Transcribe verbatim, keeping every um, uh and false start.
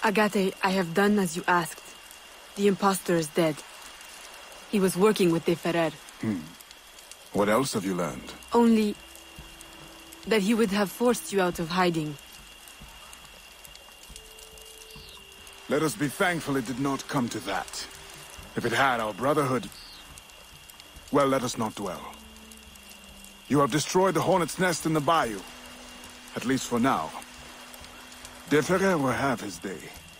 Agate, I have done as you asked. The impostor is dead. He was working with De Ferrer. Hmm. What else have you learned? Only that he would have forced you out of hiding. Let us be thankful it did not come to that. If it had, our brotherhood... Well, let us not dwell. You have destroyed the Hornet's Nest in the bayou. At least for now. De Ferrer will have his day.